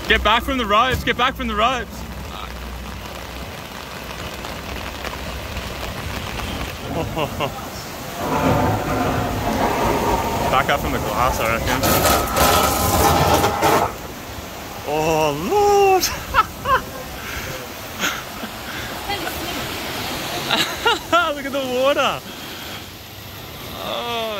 Get back from the ropes, get back from the ropes. Back up from the glass, I reckon. Oh, Lord! Look at the water! Oh.